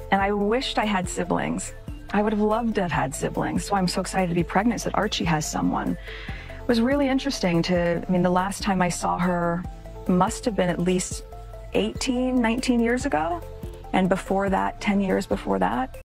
And I wished I had siblings. I would have loved to have had siblings. So I'm so excited to be pregnant that Archie has someone. It was really interesting the last time I saw her must have been at least 18, 19 years ago. And before that, 10 years before that.